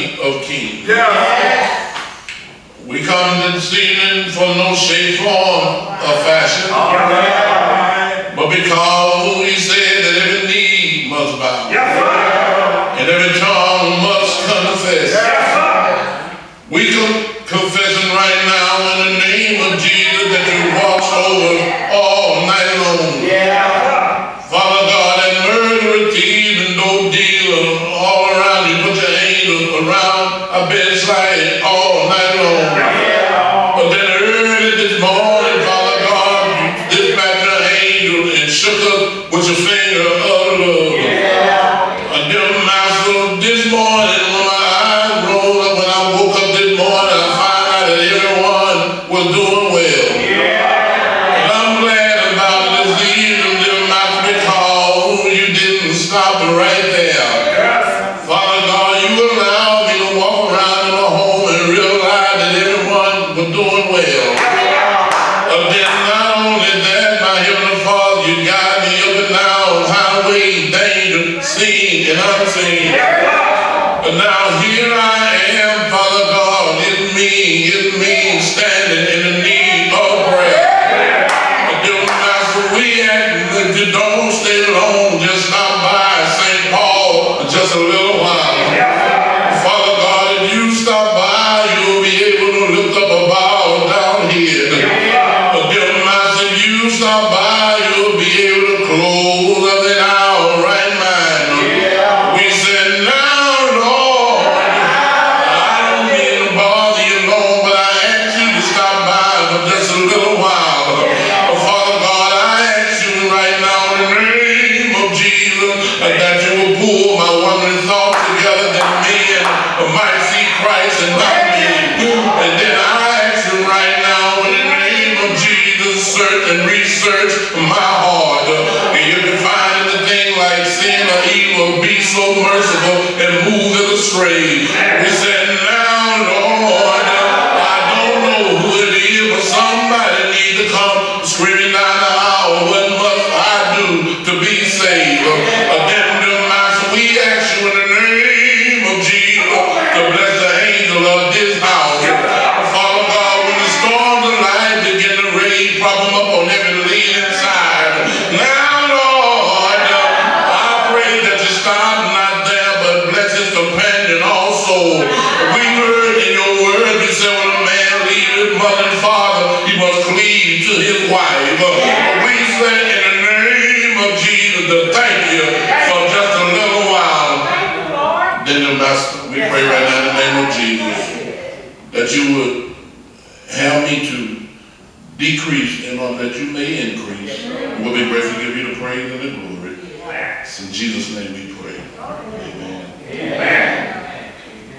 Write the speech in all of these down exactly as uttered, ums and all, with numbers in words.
King of Kings. Yeah. We come this evening for no shape, form, or fashion, Right. but because we said that every knee must bow, Yes, and every tongue must confess. yes, We can confessing right now in the name of Jesus that you watch over all night long. yeah. Father God, that murderer, thief, and dope dealer all around you, put your angels around our bedside all night long. But then early this morning, Father God, you dispatched your angel and shook us with your finger of love. And dear Master, this morning when my eyes rolled up, when I woke up this morning, I found out that everyone was doing well. And I'm glad about it this evening, dear Master, because you didn't stop right there. Father God, you allowed me to walk around in my home and realize that everyone was doing well. But then not only that, my Heavenly Father, you guide me up and down highways, danger, seen and unseen. But now here I am, Father God, it's me, it's me standing in the need of prayer. But dear Master, we ask that you don't stay long, just stop by Saint Paul for just a little while. Father God, if you stop by, you'll be able to lift up a bow down here. But dear Master, if you stop by, you'll be able to close up in our right mind. We said, now, Lord, I don't mean to bother you long, but I ask you to stop by for just a little while. But Father God, I ask you right now in the name of Jesus that you will pull my wondering thoughts together that men might see Christ and not me. And then I ask you right now in the name of Jesus, search and research my heart. And you can find anything like sin or evil, be so merciful and move it astray. We said, now, Lord, I don't know who it is, but somebody needs to come screaming down the aisle, what must I do to be saved? Uh, then, dear Master, we ask you in the name of Jesus to bless the angel of this house. Father God, when the storms of life begin to rage, prop them up on every leaning side. Now, Lord, I pray that you stop not there, but bless his companion also. We heard in your word, you said when a man leaves his mother and father, he must cleave to his wife. We say in the name of Jesus to thank you for just a little while. Then the Master, we pray right now in the name of Jesus that you would help me to decrease in order that you may increase. We'll be grateful to give you the praise and the glory. In Jesus' name we pray. Amen. Amen.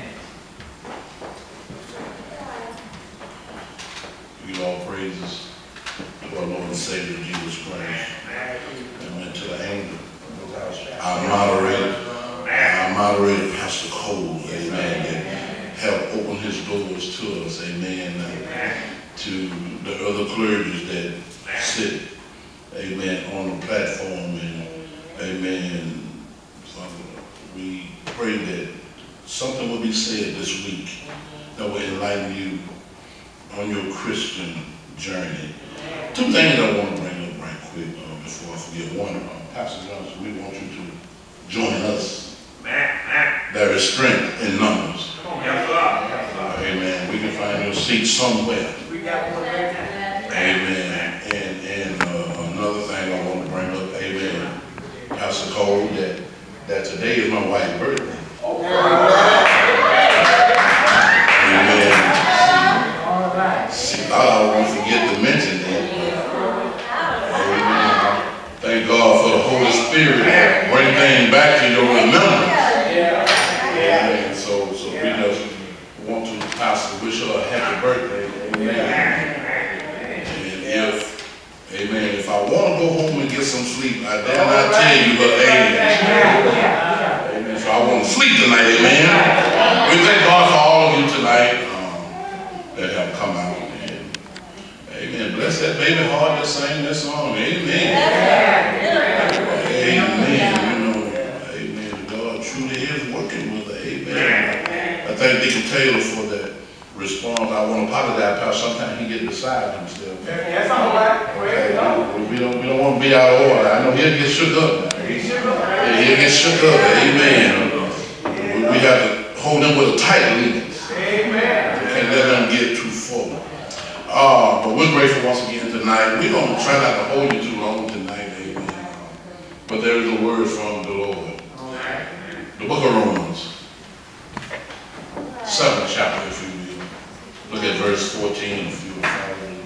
We give all praises to our Lord and Savior Jesus Christ. Amen. To the angel, our moderator, our moderator, Pastor Cole, amen, that helped open his doors to us, amen, to the other clergies that sit, amen, on the platform, and amen, Father, we pray that something will be said this week that will enlighten you on your Christian journey. Two things I want to bring up right quick uh, before I forget. One, uh, Pastor Johnson, we want you to join us. There is strength in numbers. Uh, amen. We can find your seat somewhere. Amen. And, and uh, another thing I want to bring up, amen, Pastor Cole, that, that today is my wife's birthday. Amen. She thought I won't forget to mention that. Amen. Thank God for the Holy Spirit that bring things back to your remembrance. Amen. So, so we just want to, Pastor, wish her a happy birthday. Amen. And if, amen, if I want to go home and get some sleep, I dare not tell you, but amen. Amen. So I want to sleep tonight, amen. We thank God for all of you tonight um, that have come out. And, amen. Bless that baby heart that sang that song. Amen. Amen. You know, amen. God truly is working with her. Amen. I thank Deacon Taylor for that response. I want to apologize, Pastor. Sometimes he gets beside himself. That's all right. Okay, we don't, we don't want to be out of order. I know he'll get shook up now. He shook up. Yeah, he'll get shook up. Amen. We, we have to hold them with a tight leash. Amen. Can't let them get too full. Uh, but we're grateful once again tonight. We're going to try not to hold you too long tonight. Amen. But there is a word from the Lord. The book of Romans, seventh chapter, if you will. Look at verse fourteen, if you will follow me.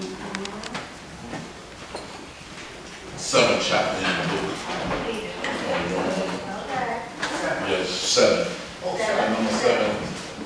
Seventh chapter in the book of Romans. Yes, seven. Okay. Number seven.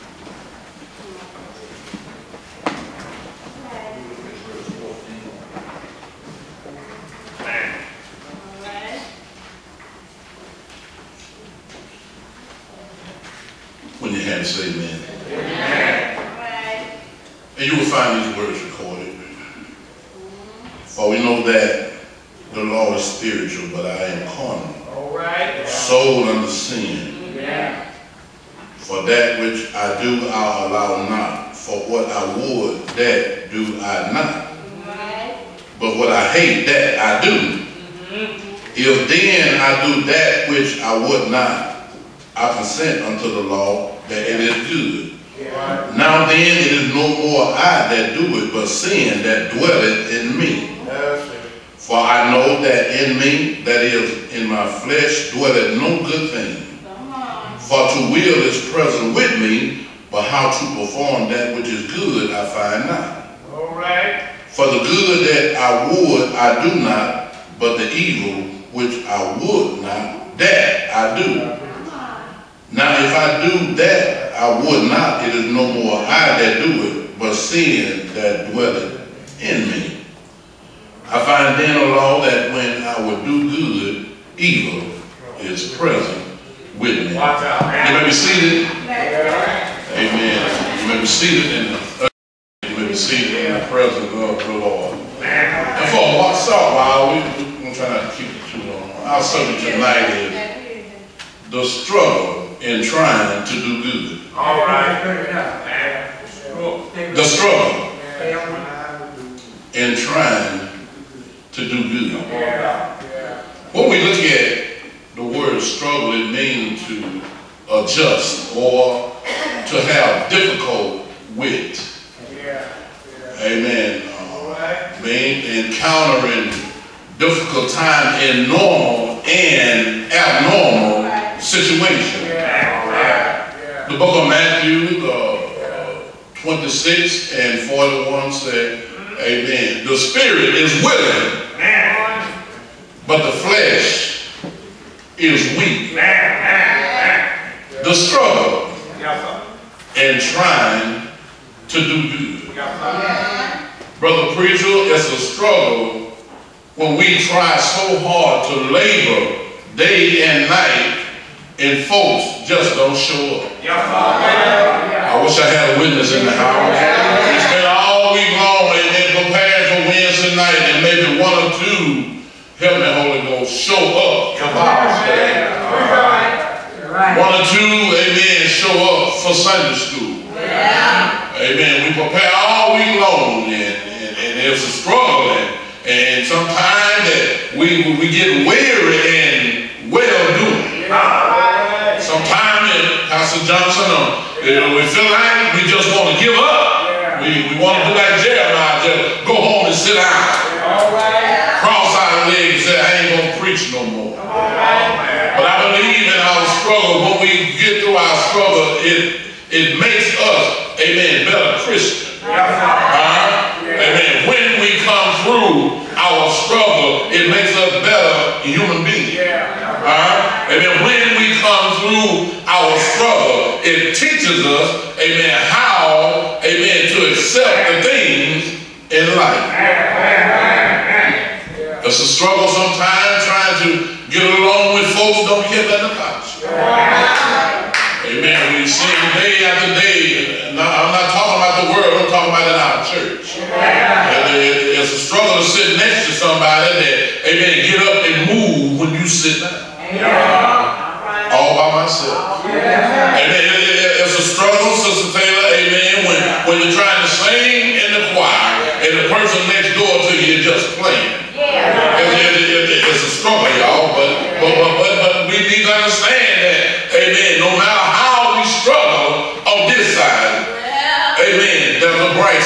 When you have say amen. Amen. And you will find these words recorded. For we know that the law is spiritual, but I am carnal. All right. Sold under sin. Yeah. For that which I do, I allow not. For what I would, that do I not. Right. But what I hate, that I do. Mm-hmm. If then I do that which I would not, I consent unto the law that it is good. Yeah. Now then it is no more I that do it, but sin that dwelleth in me. Yes. For I know that in me, that is, in my flesh, dwelleth no good thing. For to will is present with me, but how to perform that which is good I find not. All right. For the good that I would, I do not, but the evil which I would not, that I do. Now if I do that I would not, it is no more I that do it, but sin that dwelleth in me. I find then a law that when I would do good, evil is present with me. Watch out. You may be seated. Amen. You may be seated in the you may be seated in the presence of the Lord. And for a short while, we, we're going to try not to keep it too long. Our subject tonight is the struggle in trying to do good. All right. The struggle in trying to do good. When we look at the word struggle, it means to adjust or to have difficult with. Amen. Uh, mean encountering difficult time in normal and abnormal situation. The book of Matthew uh, twenty-six and forty-one say, amen, the spirit is willing, but the flesh is weak. The struggle in trying to do good. Brother Preacher, it's a struggle when we try so hard to labor day and night and folks just don't show up. I wish I had a witness in the house. We spent all week long and then preparing for Wednesday night, and maybe one or two, help me Holy Ghost, show up. One or two, amen, show up for Sunday school. Amen. We prepare all week long, and, and, and there's a struggle, and, and sometimes that we, we get weary and well doing. Sometimes, Pastor Johnson, uh, we feel like we just want to give up. We, we want to do like Jeremiah, just go home and sit down. Cross our legs and say, I ain't going to preach no more. But I believe in our struggle. When we get through our struggle, it, it makes us, amen, better Christians. Uh, amen. When we come through our struggle, it makes us better human beings. Uh, amen. When we come through our struggle, it teaches us, amen, how, amen, to accept the things in life. It's a struggle sometimes trying to get along with folks who don't care nothing about you. Amen. We see day after day. Now, I'm not talking about the world, I'm talking about in our church. It's a struggle to sit next to somebody that, amen, get up and move when you sit down. All by myself. Amen. It's a struggle to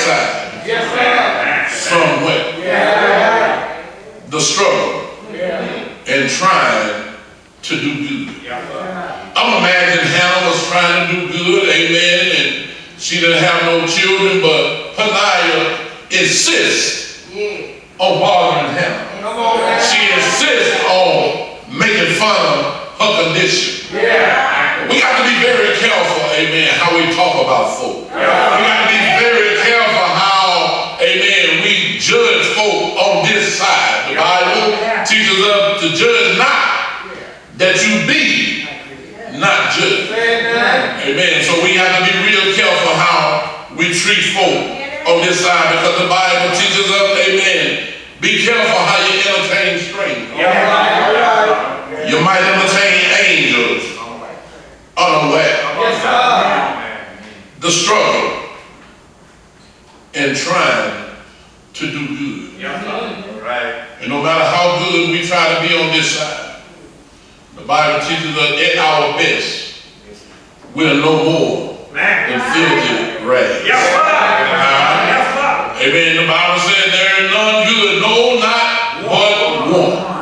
side Yes, sir. somewhere. Yeah. The struggle Yeah. and trying to do good. Yes, sir. I'm imagining Hannah was trying to do good, amen, and she didn't have no children, but Peninnah insists on bothering Hannah. Come on, man. She insists on making fun of her condition. Yeah. We got to be very careful, amen, how we talk about folk. We got to be very careful how, amen, we judge folk on this side. The Bible teaches us to judge not, that you be not judged. Amen. So we have to be real careful how we treat folk on this side, because the Bible teaches us, amen, be careful how you entertain strangers. You might entertain angels unaware. Yes, sir. The struggle and trying to do good. Yes, sir. Right. And no matter how good we try to be on this side, the Bible teaches us at our best, we're no more than filthy rags. Yes, sir. Uh, Yes, sir. Amen. The Bible said there is none good, no, not but one.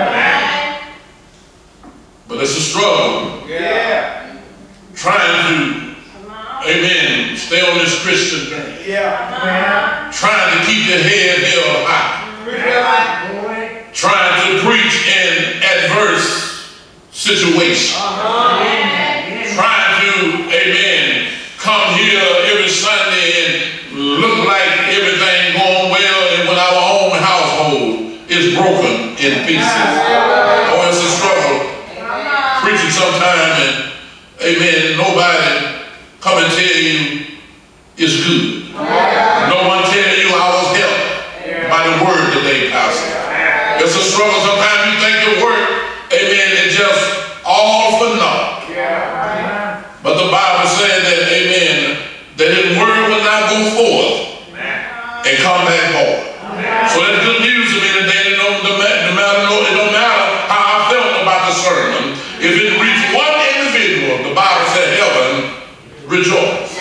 But it's a struggle Yeah. trying to, amen, stay on this Christian journey. Yeah. Trying to keep your head held high. Trying to preach in adverse situations. Trying to, amen, come here every Sunday and look like everything going well, and when our own household is broken in pieces. Oh, it's a struggle. Preaching sometime and, amen, nobody come and tell you it's good. No one tell you I was helped by the word today, Pastor. It's a struggle. Sometimes you think your work, amen, is just all for naught. But the Bible said that, amen, that his word will not go forth and come back home. So that's good news to me today. It don't, the matter, it don't matter how I felt about the sermon. If it reached one individual, the Bible said heaven rejoice.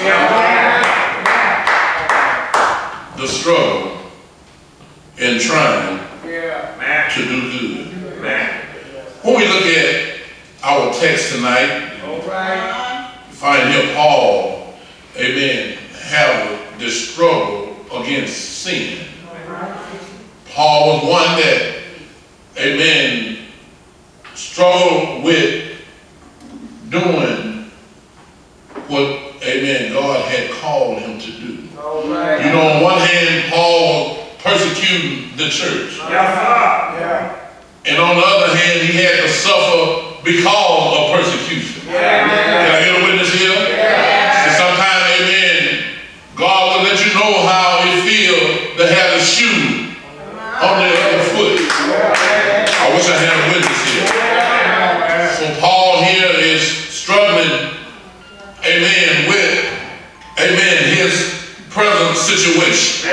The struggle in trying to do good. When we look at our text tonight, we find here Paul, amen, have this struggle against sin. Paul was one that, amen, struggled with doing what, amen, God had called him to do. You know, on one hand, Paul was persecuting the church. And on the other hand, he had to suffer because of persecution. Can I get a witness here? And sometimes, amen, God will let you know how it feels to have a shoe on the other foot. I wish I had a witness here. So Paul here is struggling, amen, with, amen, his present situation.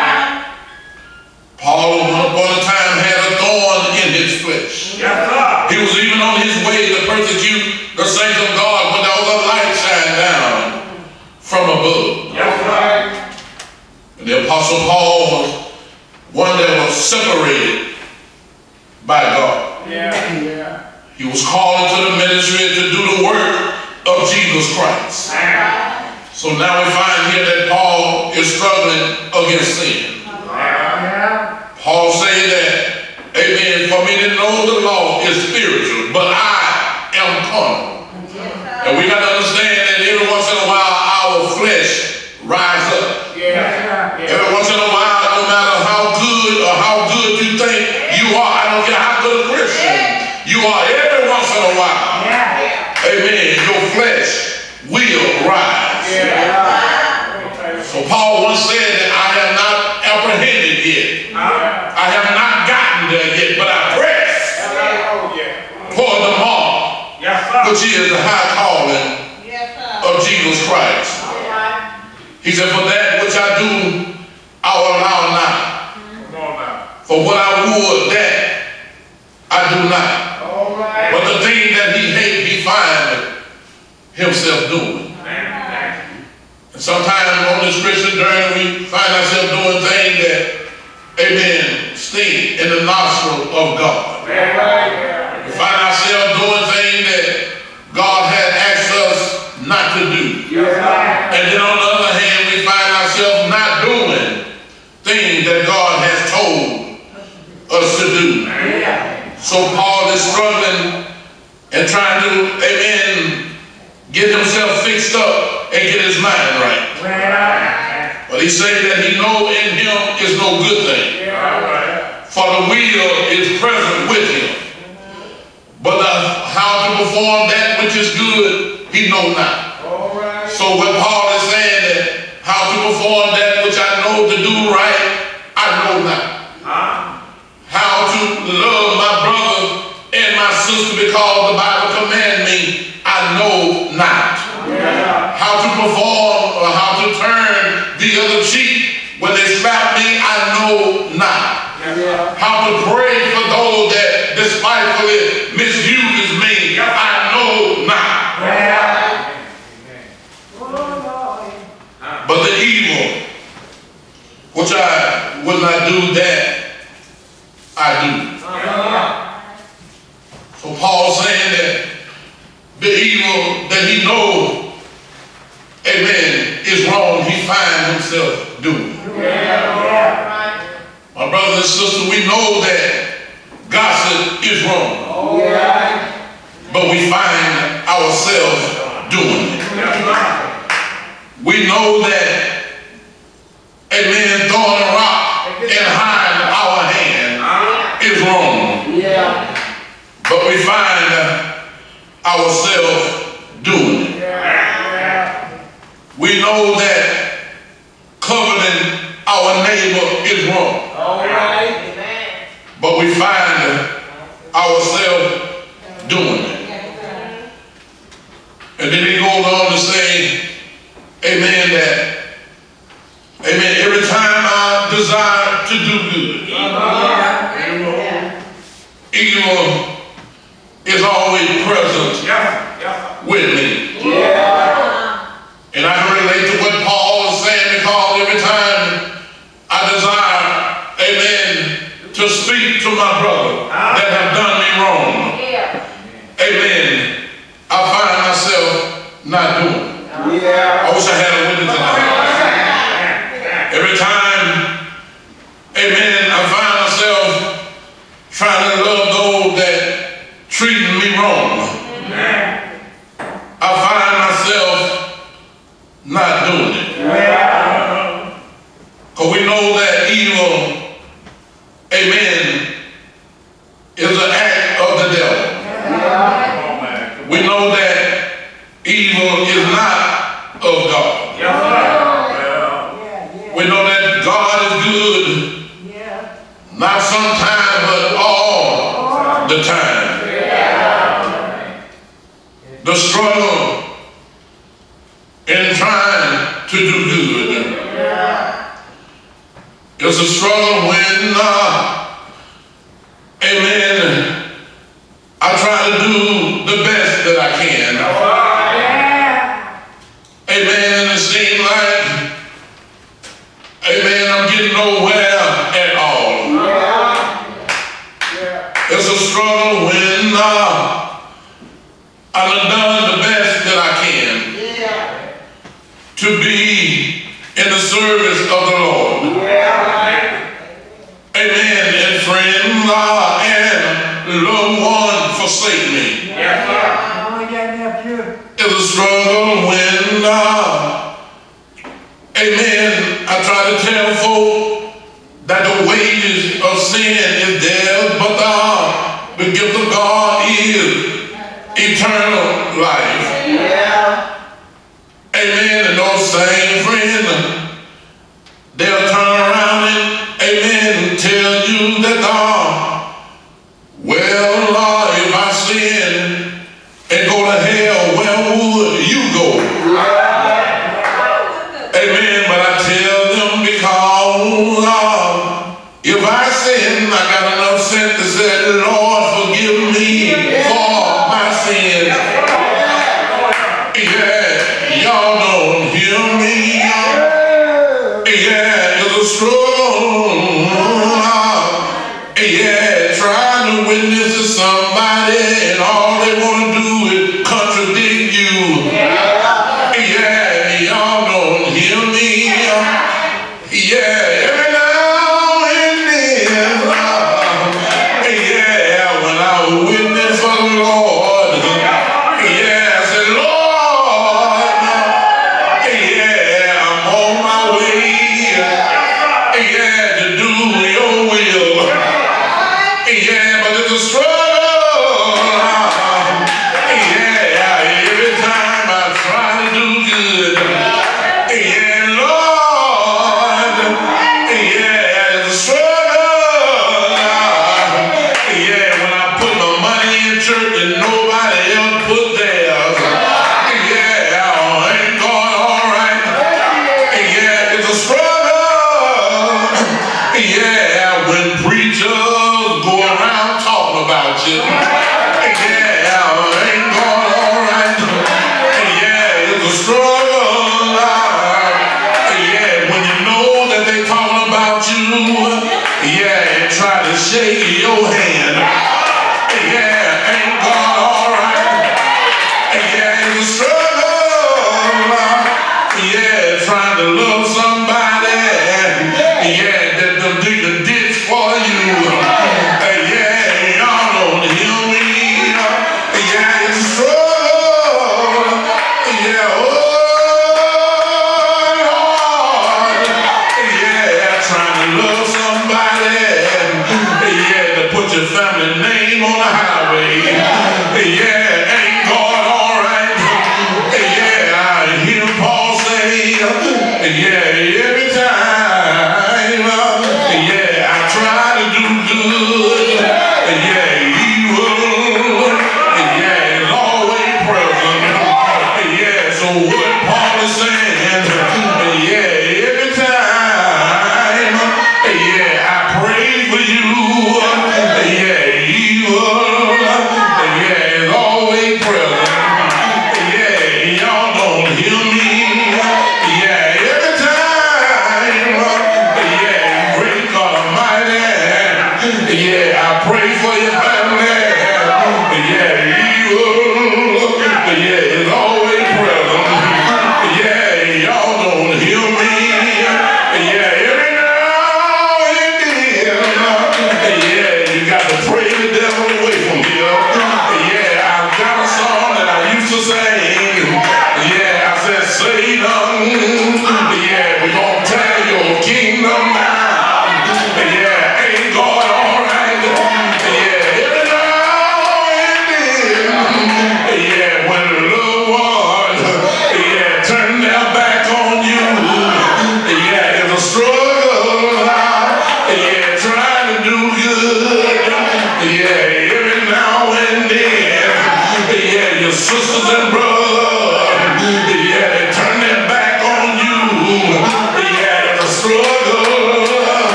Paul, upon a time, had a thorn in his flesh. He was even on his way to persecute the saints of God when there was a light shine down from above. And the Apostle Paul was one that was separated by God. He was called into the ministry to do the work of Jesus Christ. So now we find here that Paul is struggling against sin. Paul said that, amen, for me to know the law is spiritual, but I am carnal. And we got to understand that every once in a while our flesh rise up. Every once in a while, no matter how good or how good you think you are, I don't care how good a Christian you are, every once in a while, amen, your flesh will rise. So Paul once said that I have not apprehended yet. I have not gotten there yet, but I press toward the mark, which is the high calling of Jesus Christ. He said, for that which I do, I will allow not. For what I would, that I do not. But the thing that he hates, he finds himself doing. And sometimes on this Christian journey, we find ourselves doing things that, amen, stink in the nostril of God. We find ourselves doing things that God had asked us not to do. And then on the other hand, we find ourselves not doing things that God has told us to do. So Paul is struggling and trying to, amen, get himself fixed up and get his mind right. But he said that he know in him is no good thing. For the will is present with him. But the, how to perform that which is good, he know not. So what Paul is saying that how to perform that which I know to do right, I know not. How to love my brother and my sister because the Bible commands me, I know not. How to perform or how to turn the other cheek when they slap me, I know not. How to pray for those that despitefully misuse me, I know not. But the evil, which I will not do, that I do. So Paul's saying that the evil that he knows, amen, is wrong, he finds himself doing. My brothers and sisters, we know that gossip is wrong. But we find ourselves doing it. We know that, amen, throwing a rock and hiding our hand is wrong. Yeah. But we find ourselves doing it. Yeah. We know that coveting our neighbor is wrong. All right. But we find ourselves doing it. And then he goes on to say, amen, that, amen, every time I desire to do good, uh-huh. evil is always present yeah. Yeah. with me. Yeah. And I can relate to what Paul is saying because every time I desire, amen, to speak to my brother uh-huh. that have done me wrong, yeah. amen, I find myself not doing it. Yeah. I wish I had a witness tonight. Every time, amen, I find myself trying to love those that treating me wrong. I find myself not doing it. Because we know that evil, amen, is an act of the devil. We know that evil is not of God. We know that God is good, not sometimes, but all the time. The struggle in trying to do good is a struggle when, uh, amen, I try to do the best that I can. Amen, and it seems like, amen, I'm getting nowhere at all. Yeah. Yeah. It's a struggle when uh, I've done the best that I can yeah. to be in the service of the Lord. Yeah. Amen, and friends uh, and loved one forsake me. Yeah. It's a struggle when, uh, amen, I try to tell folk that the wages of sin is there, but uh, the gift of God is eternal life. Yeah. Amen, and those same friends, they'll turn around and, amen, tell you that, uh, well, Lord, if I sin and go to hell, where would you go? Amen, but I tell them because uh, if I sin, I got enough sense to say, Lord, forgive me for my sin. Yeah, y'all don't hear me. strong. Yeah, trying to witness to somebody and all they want to do is contradict you. Yeah, y'all don't hear me. Yeah, every now and then. uh, Yeah, when I witness for the Lord. Yeah, I said, Lord. Yeah, I'm on my way. Yeah.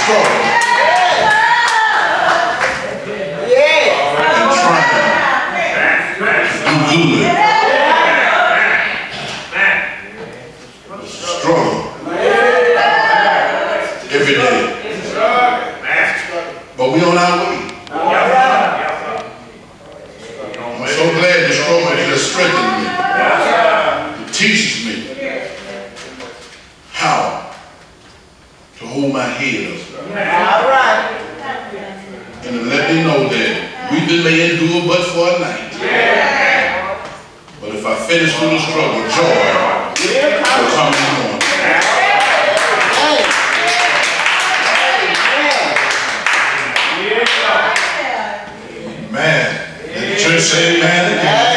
struggle and trying to do good. Struggle every day. But we on our way. I'm so glad the struggle just strengthened me. It teaches me how to hold my head up. And to let me know that we've may endure but for a night. But if I finish through the struggle, joy will come in the morning. Man, let the church say amen again.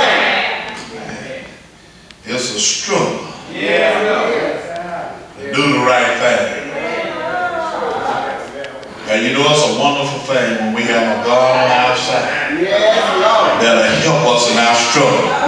It's a struggle to do the right thing. And you know, it's a wonderful thing when we have a God on our side that'll help us in our struggle.